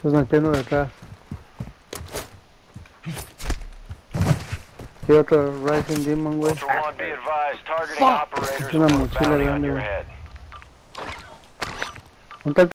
Estás metiendo de acá. Hay otro Rising Demon, güey. Ultra One, be advised, targeting operators Es una will put a mochila bounty on grande, your güey. head. ¿Dónde está el